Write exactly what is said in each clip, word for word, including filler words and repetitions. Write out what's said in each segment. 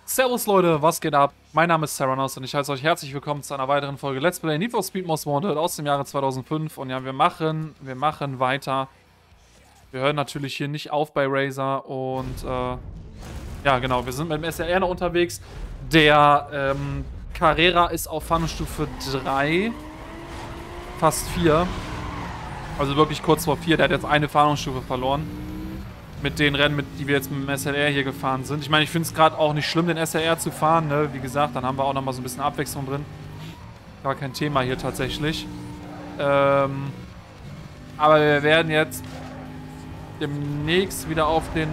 Servus Leute, was geht ab? Mein Name ist Theranos und ich heiße euch herzlich willkommen zu einer weiteren Folge Let's Play Need for Speed Most Wanted aus dem Jahre zweitausendfünf. Und ja, wir machen, wir machen weiter. Wir hören natürlich hier nicht auf bei Razer und äh, ja genau, wir sind mit dem S R R noch unterwegs. Der ähm, Carrera ist auf Fahnenstufe drei, fast vier. Also wirklich kurz vor vier, der hat jetzt eine Fahndungsstufe verloren. Mit den Rennen, mit, die wir jetzt mit dem S L R hier gefahren sind. Ich meine, ich finde es gerade auch nicht schlimm, den S L R zu fahren. Ne? Wie gesagt, dann haben wir auch nochmal so ein bisschen Abwechslung drin. Gar kein Thema hier tatsächlich. Ähm, aber wir werden jetzt demnächst wieder auf den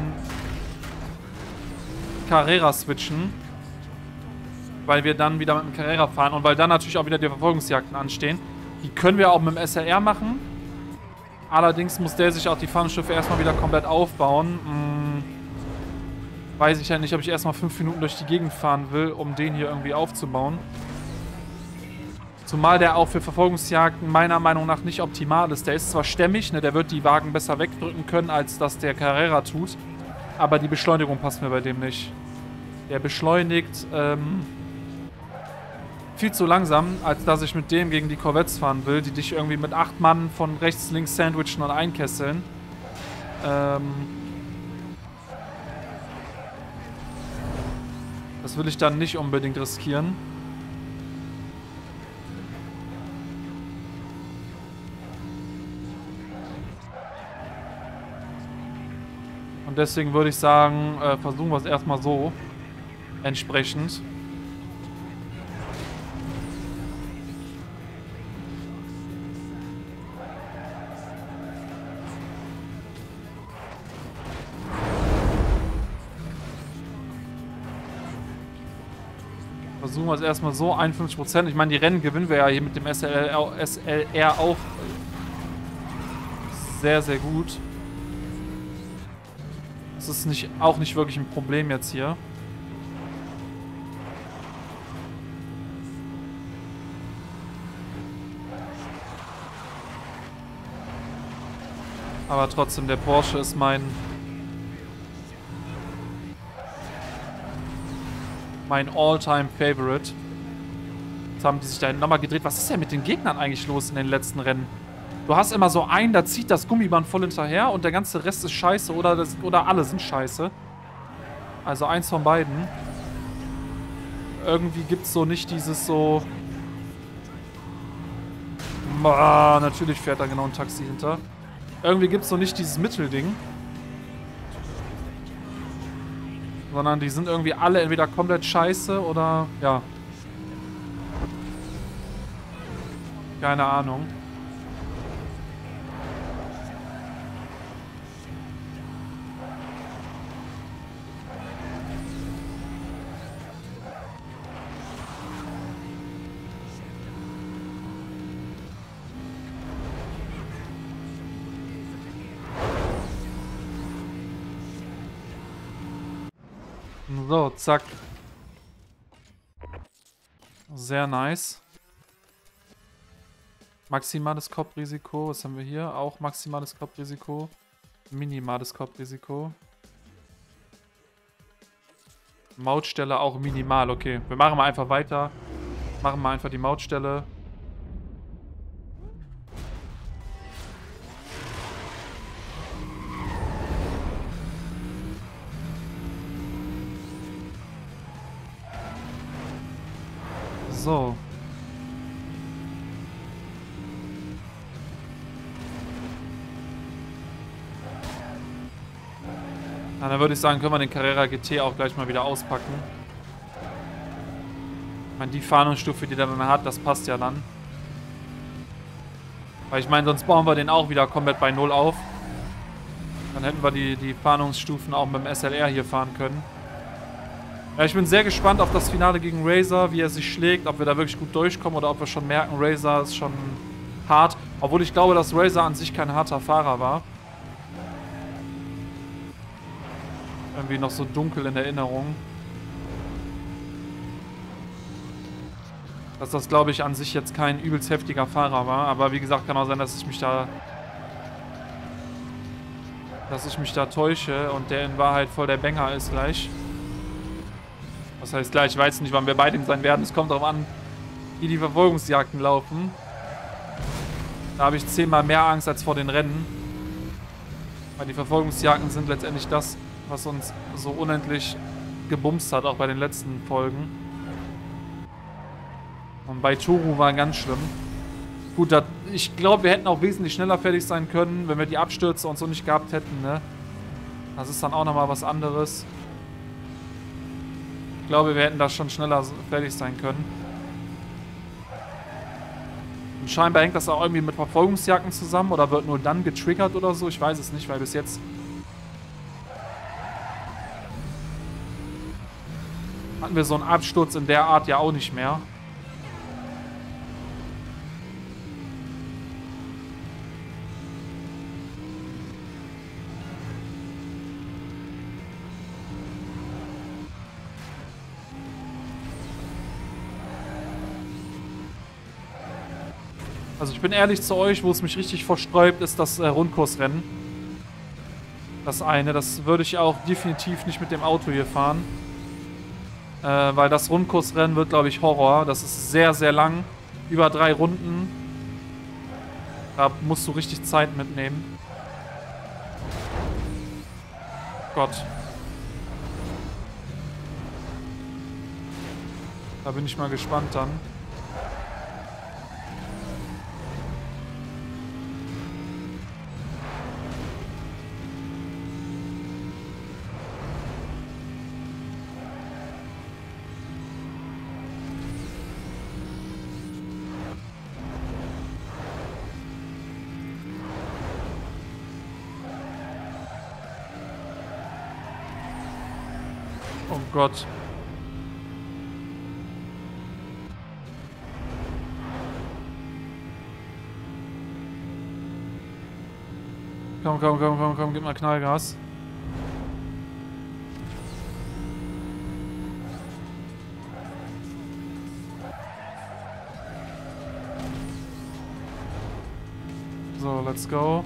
Carrera switchen. Weil wir dann wieder mit dem Carrera fahren und weil dann natürlich auch wieder die Verfolgungsjagden anstehen. Die können wir auch mit dem S L R machen. Allerdings muss der sich auch die Fahnenschiffe erstmal wieder komplett aufbauen. Hm, weiß ich ja nicht, ob ich erstmal fünf Minuten durch die Gegend fahren will, um den hier irgendwie aufzubauen. Zumal der auch für Verfolgungsjagden meiner Meinung nach nicht optimal ist. Der ist zwar stämmig, ne, der wird die Wagen besser wegdrücken können, als das der Carrera tut. Aber die Beschleunigung passt mir bei dem nicht. Der beschleunigt ähm, viel zu langsam, als dass ich mit dem gegen die Corvettes fahren will, die dich irgendwie mit acht Mann von rechts, links sandwichen und einkesseln. Ähm das will ich dann nicht unbedingt riskieren. Und deswegen würde ich sagen, äh, versuchen wir es erstmal so. Entsprechend. Versuchen wir es erstmal so, einundfünfzig Prozent. Ich meine, die Rennen gewinnen wir ja hier mit dem S L R auch sehr, sehr gut. Das ist nicht, auch nicht wirklich ein Problem jetzt hier. Aber trotzdem, der Porsche ist mein... Mein All-Time-Favorite. Jetzt haben die sich da nochmal gedreht. Was ist denn mit den Gegnern eigentlich los in den letzten Rennen? Du hast immer so einen, da zieht das Gummiband voll hinterher und der ganze Rest ist scheiße oder, das, oder alle sind scheiße. Also eins von beiden. Irgendwie gibt es so nicht dieses so... Ah, natürlich fährt da genau ein Taxi hinter. Irgendwie gibt es so nicht dieses Mittelding. Sondern die sind irgendwie alle entweder komplett scheiße oder, ja. Keine Ahnung. So, zack. Sehr nice. Maximales Kopfrisiko. Was haben wir hier? Auch maximales Kopfrisiko. Minimales Kopfrisiko. Mautstelle auch minimal. Okay, wir machen mal einfach weiter. Machen mal einfach die Mautstelle. So. Na, dann würde ich sagen, können wir den Carrera G T auch gleich mal wieder auspacken. Ich meine, die Fahndungsstufe, die der dann hat, das passt ja dann. Weil ich meine, sonst bauen wir den auch wieder komplett bei Null auf. Dann hätten wir die, die Fahndungsstufen auch mit dem S L R hier fahren können. Ja, ich bin sehr gespannt auf das Finale gegen Razer, wie er sich schlägt, ob wir da wirklich gut durchkommen oder ob wir schon merken, Razer ist schon hart. Obwohl ich glaube, dass Razer an sich kein harter Fahrer war. Irgendwie noch so dunkel in Erinnerung. Dass das, glaube ich, an sich jetzt kein übelst heftiger Fahrer war. Aber wie gesagt, kann auch sein, dass ich mich da dass ich mich da täusche und der in Wahrheit voll der Banger ist gleich. Was heißt gleich? Ich weiß nicht, wann wir bei dem sein werden. Es kommt darauf an, wie die Verfolgungsjagden laufen. Da habe ich zehnmal mehr Angst als vor den Rennen. Weil die Verfolgungsjagden sind letztendlich das, was uns so unendlich gebumst hat, auch bei den letzten Folgen. Und bei Toru war ganz schlimm. Gut, das, ich glaube, wir hätten auch wesentlich schneller fertig sein können, wenn wir die Abstürze und so nicht gehabt hätten, ne? Das ist dann auch nochmal was anderes. Ich glaube, wir hätten da schon schneller fertig sein können. Und scheinbar hängt das auch irgendwie mit Verfolgungsjagden zusammen oder wird nur dann getriggert oder so. Ich weiß es nicht, weil bis jetzt hatten wir so einen Absturz in der Art ja auch nicht mehr. Also ich bin ehrlich zu euch, wo es mich richtig versträubt, ist das äh, Rundkursrennen. Das eine, das würde ich auch definitiv nicht mit dem Auto hier fahren. Äh, weil das Rundkursrennen wird, glaube ich, Horror. Das ist sehr, sehr lang. Über drei Runden. Da musst du richtig Zeit mitnehmen. Gott. Da bin ich mal gespannt dann. Oh Gott. Komm, komm, komm, komm, komm, gib mal Knallgas. So, let's go.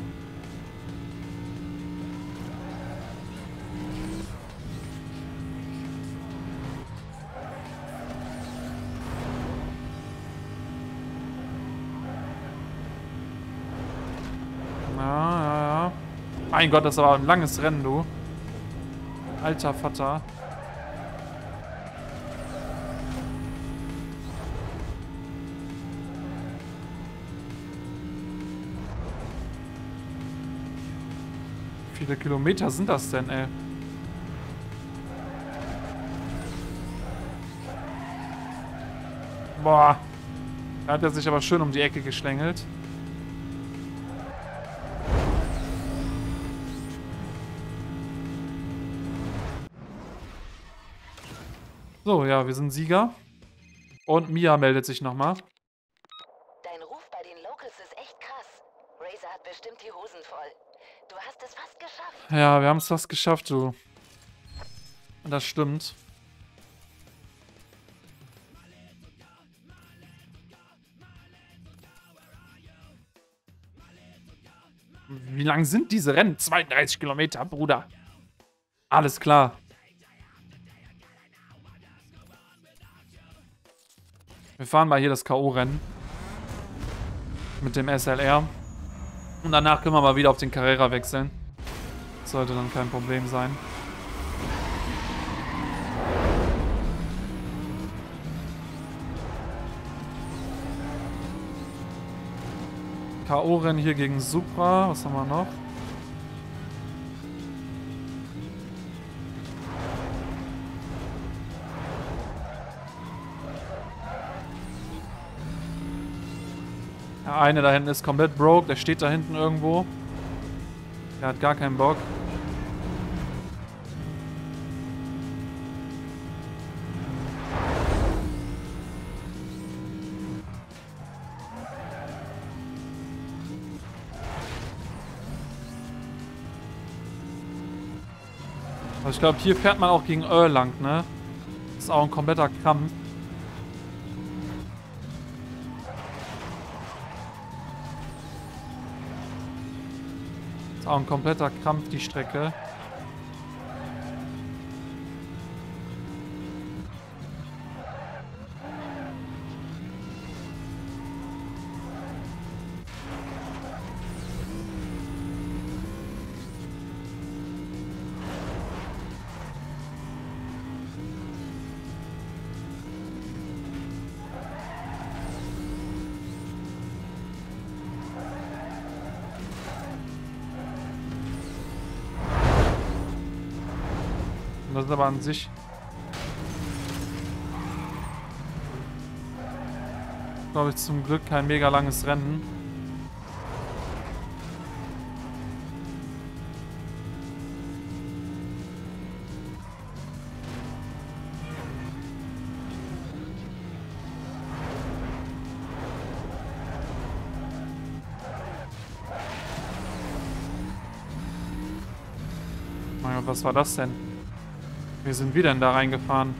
Mein Gott, das war ein langes Rennen, du. Alter Vater. Wie viele Kilometer sind das denn, ey? Boah. Da hat er sich aber schön um die Ecke geschlängelt. So, ja, wir sind Sieger. Und Mia meldet sich nochmal. Dein Ruf bei den Locals ist echt krass. Razor hat bestimmt die Hosen voll. Du hast es fast geschafft. Ja, wir haben es fast geschafft, du. Das stimmt. Wie lang sind diese Rennen? zweiunddreißig Kilometer, Bruder. Alles klar. Wir fahren mal hier das K O-Rennen. Mit dem S L R. Und danach können wir mal wieder auf den Carrera wechseln. Das sollte dann kein Problem sein. K O-Rennen hier gegen Supra. Was haben wir noch? Der eine da hinten ist komplett broke. Der steht da hinten irgendwo. Der hat gar keinen Bock. Also ich glaube, hier fährt man auch gegen Earl lang, ne? Das ist auch ein kompletter Kampf. Das ist auch ein kompletter Krampf, die Strecke. Das ist aber an sich... glaube ich, zum Glück kein mega langes Rennen. Mein Gott, was war das denn? Wie sind wir denn da reingefahren?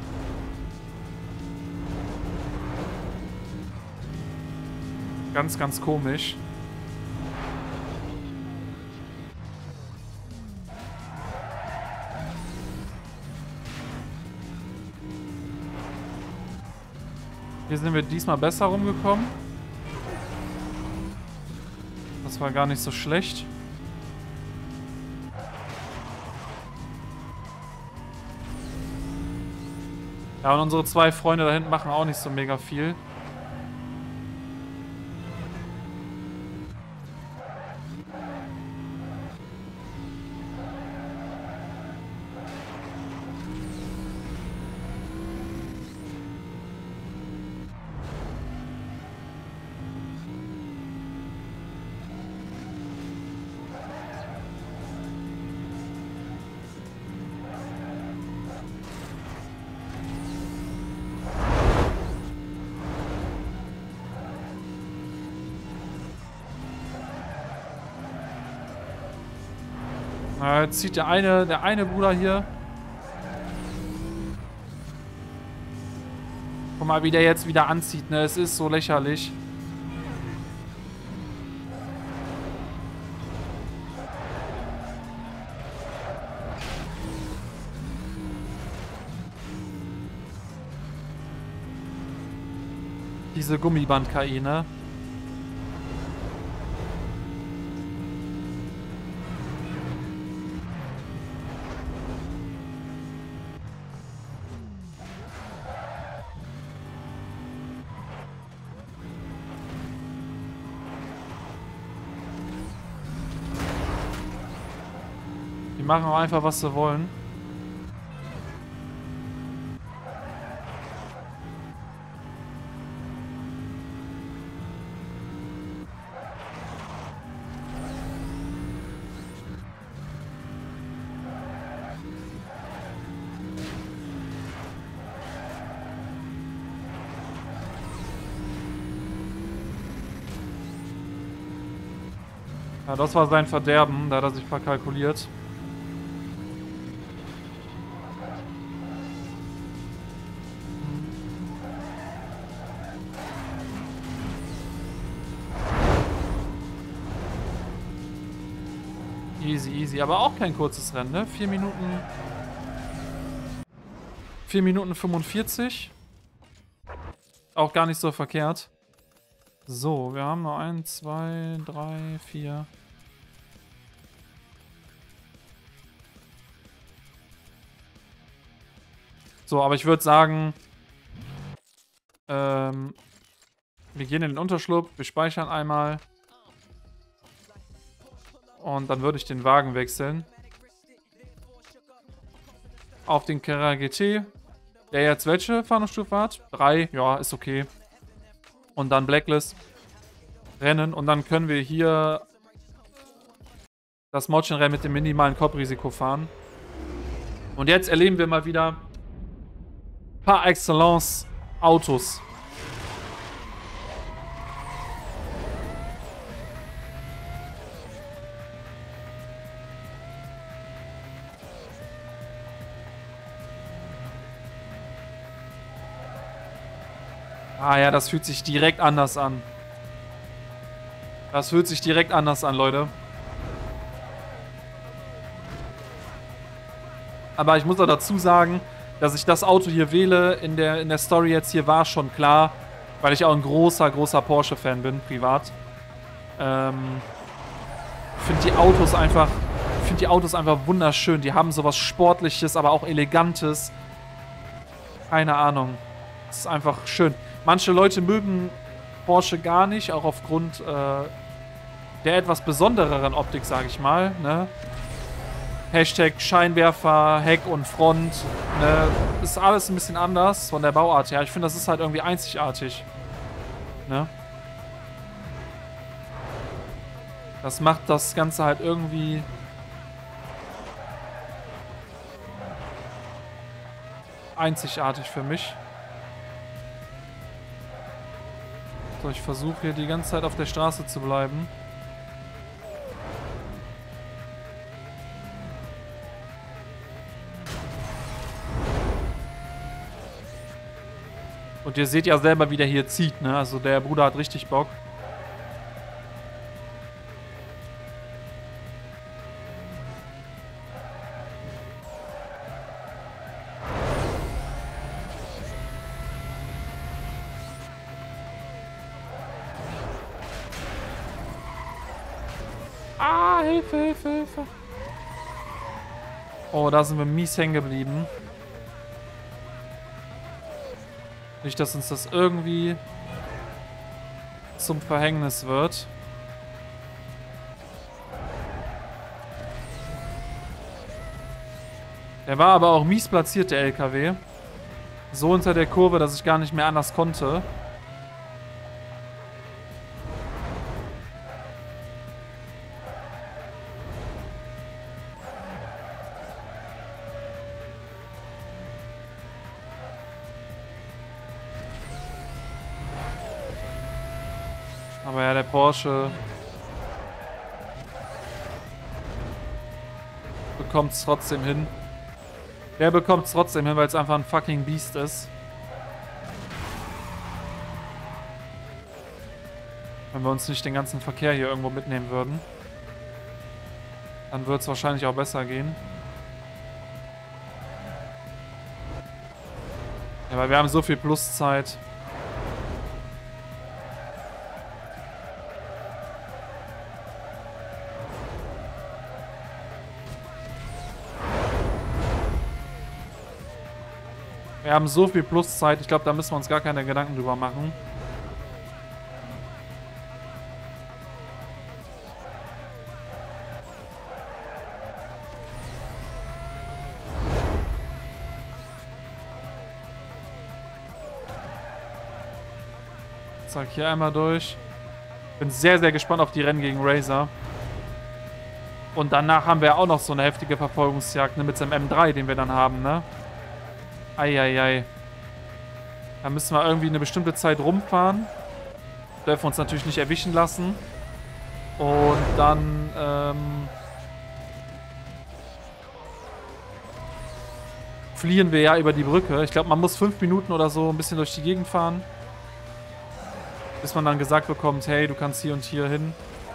Ganz, ganz komisch. Hier sind wir diesmal besser rumgekommen. Das war gar nicht so schlecht. Ja, und unsere zwei Freunde da hinten machen auch nicht so mega viel. Äh, jetzt zieht der eine, der eine Bruder hier. Guck mal, wie der jetzt wieder anzieht, ne? Es ist so lächerlich. Diese Gummiband-K I, ne? Die machen auch einfach, was sie wollen. Ja, das war sein Verderben, da hat er sich verkalkuliert. Easy, easy. Aber auch kein kurzes Rennen, ne? Vier Minuten... Vier Minuten fünfundvierzig. Auch gar nicht so verkehrt. So, wir haben noch ein, zwei, drei, vier... So, aber ich würde sagen... Ähm... Wir gehen in den Unterschlupf, wir speichern einmal... Und dann würde ich den Wagen wechseln. Auf den Carrera G T. Der jetzt welche Fahndungsstufe hat? Drei. Ja, ist okay. Und dann Blacklist. Rennen. Und dann können wir hier das Modchen-Rennen mit dem minimalen Kopfrisiko fahren. Und jetzt erleben wir mal wieder par excellence Autos. Ah ja, das fühlt sich direkt anders an. Das fühlt sich direkt anders an, Leute. Aber ich muss auch dazu sagen, dass ich das Auto hier wähle, in der, in der Story jetzt hier war schon klar, weil ich auch ein großer, großer Porsche-Fan bin, privat. Ähm, ich finde die Autos einfach, ich finde die Autos einfach wunderschön. Die haben sowas Sportliches, aber auch Elegantes. Keine Ahnung. Das ist einfach schön. Manche Leute mögen Porsche gar nicht, auch aufgrund äh, der etwas besondereren Optik, sage ich mal. Ne? Hashtag Scheinwerfer, Heck und Front. Ne? Ist alles ein bisschen anders von der Bauart her. Ich finde, das ist halt irgendwie einzigartig. Ne? Das macht das Ganze halt irgendwie... einzigartig für mich. So, ich versuche hier die ganze Zeit auf der Straße zu bleiben. Und ihr seht ja selber, wie der hier zieht, ne? Also der Bruder hat richtig Bock. Ah, Hilfe, Hilfe, Hilfe. Oh, da sind wir mies hängen geblieben. Nicht, dass uns das irgendwie zum Verhängnis wird. Der war aber auch mies platziert, der L K W. So unter der Kurve, dass ich gar nicht mehr anders konnte. Aber ja, der Porsche bekommt es trotzdem hin. Der bekommt es trotzdem hin, weil es einfach ein fucking Biest ist. Wenn wir uns nicht den ganzen Verkehr hier irgendwo mitnehmen würden, dann wird es wahrscheinlich auch besser gehen. Ja, weil wir haben so viel Pluszeit. Wir haben so viel Pluszeit, ich glaube, da müssen wir uns gar keine Gedanken drüber machen. Zack, hier einmal durch. Bin sehr, sehr gespannt auf die Rennen gegen Razer. Und danach haben wir auch noch so eine heftige Verfolgungsjagd, ne, mit seinem M drei, den wir dann haben, ne? Eieiei. Da müssen wir irgendwie eine bestimmte Zeit rumfahren. Dürfen uns natürlich nicht erwischen lassen. Und dann, ähm... fliehen wir ja über die Brücke. Ich glaube, man muss fünf Minuten oder so ein bisschen durch die Gegend fahren. Bis man dann gesagt bekommt, hey, du kannst hier und hier hin.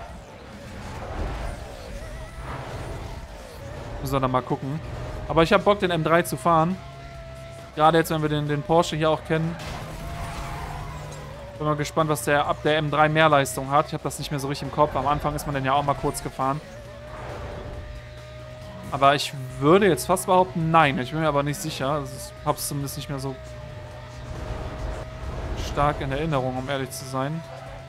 Müssen wir dann mal gucken. Aber ich habe Bock, den M drei zu fahren. Gerade jetzt, wenn wir den, den Porsche hier auch kennen. Bin mal gespannt, was der ab der M drei mehr Leistung hat. Ich habe das nicht mehr so richtig im Kopf. Am Anfang ist man den ja auch mal kurz gefahren. Aber ich würde jetzt fast behaupten, nein. Ich bin mir aber nicht sicher. Also ich habe es zumindest nicht mehr so stark in Erinnerung, um ehrlich zu sein.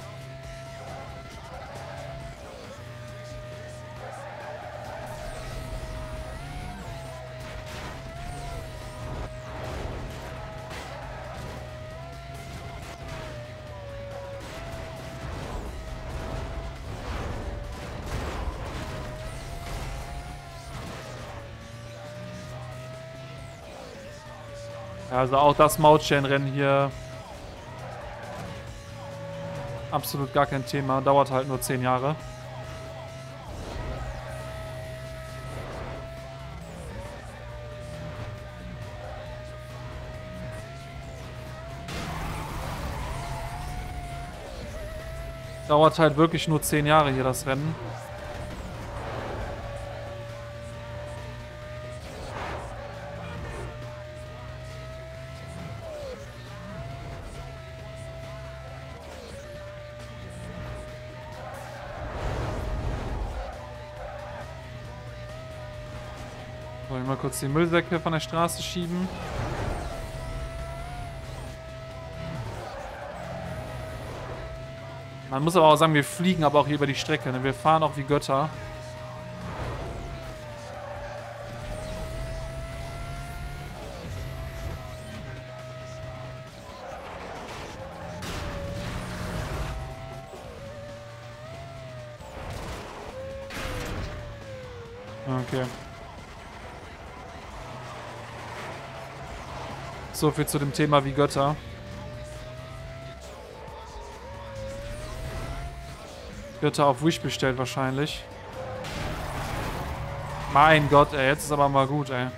Also auch das Mautschernrennen hier absolut gar kein Thema. Dauert halt nur zehn Jahre. Dauert halt wirklich nur zehn Jahre hier das Rennen. Soll ich mal kurz die Müllsäcke von der Straße schieben? Man muss aber auch sagen, wir fliegen aber auch hier über die Strecke. Ne? Wir fahren auch wie Götter. Okay. So viel zu dem Thema wie Götter. Götter auf Wish bestellt wahrscheinlich. Mein Gott, ey. Jetzt ist aber mal gut, ey.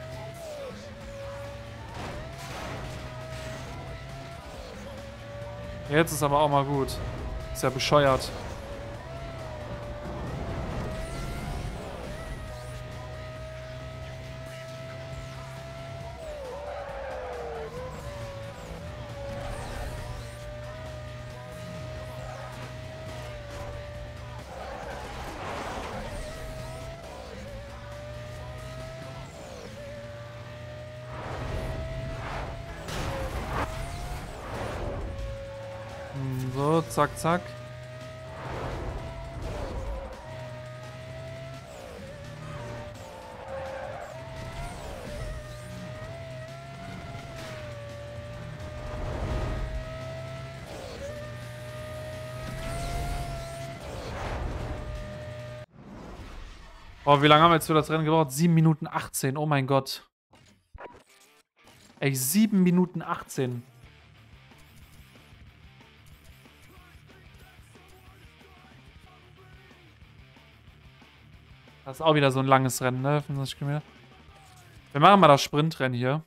Jetzt ist aber auch mal gut. Ist ja bescheuert. So, zack, zack. Oh, wie lange haben wir jetzt für das Rennen gebraucht? sieben Minuten achtzehn, oh mein Gott. Ey, sieben Minuten achtzehn. Das ist auch wieder so ein langes Rennen, ne? fünfundzwanzig Kilometer. Wir machen mal das Sprintrennen hier.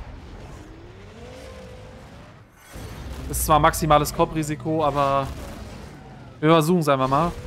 Ist zwar maximales Kopfrisiko, aber wir versuchen es einfach mal.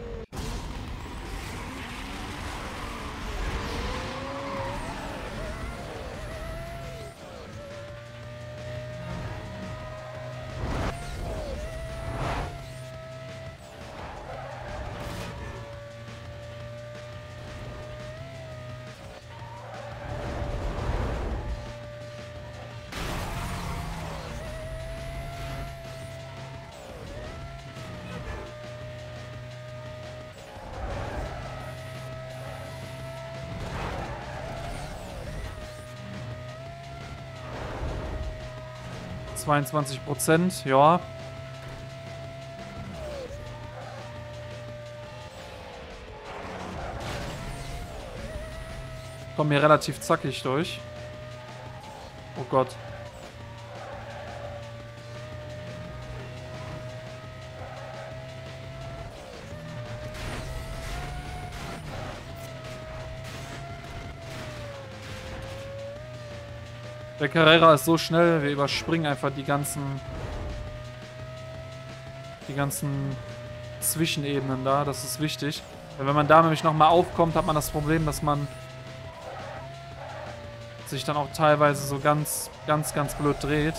zweiundzwanzig Prozent, ja. Kommen hier relativ zackig durch. Oh Gott. Der Carrera ist so schnell, wir überspringen einfach die ganzen die ganzen Zwischenebenen da, das ist wichtig. Weil wenn man da nämlich nochmal aufkommt, hat man das Problem, dass man sich dann auch teilweise so ganz, ganz, ganz blöd dreht.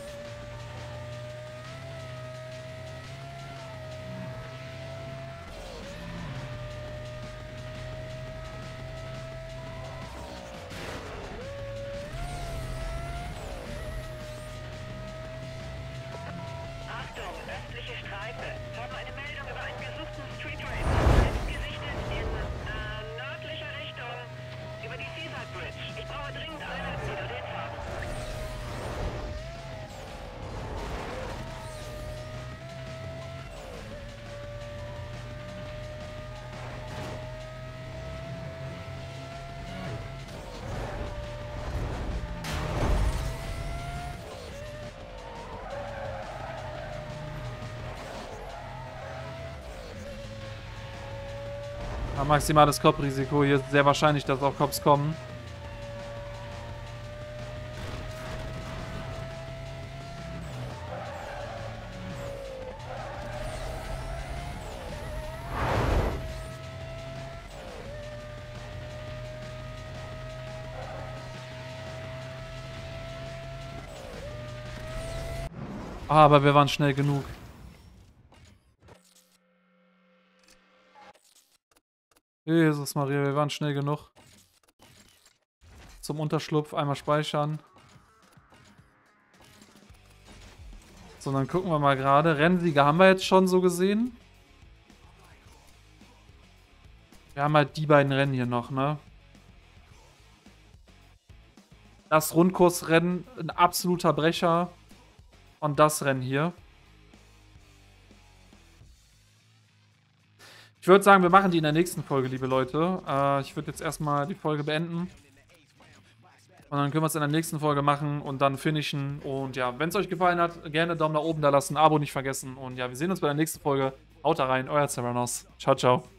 Maximales Kopfrisiko. Hier ist sehr wahrscheinlich, dass auch Cops kommen. Ah, aber wir waren schnell genug. Jesus Maria, wir waren schnell genug. Zum Unterschlupf einmal speichern. So, dann gucken wir mal gerade. Rennsieger haben wir jetzt schon so gesehen. Wir haben halt die beiden Rennen hier noch, ne? Das Rundkursrennen, ein absoluter Brecher. Und das Rennen hier. Ich würde sagen, wir machen die in der nächsten Folge, liebe Leute. Äh, ich würde jetzt erstmal die Folge beenden. Und dann können wir es in der nächsten Folge machen und dann finishen. Und ja, wenn es euch gefallen hat, gerne Daumen nach oben da lassen, Abo nicht vergessen. Und ja, wir sehen uns bei der nächsten Folge. Haut da rein, euer Zeranos. Ciao, ciao.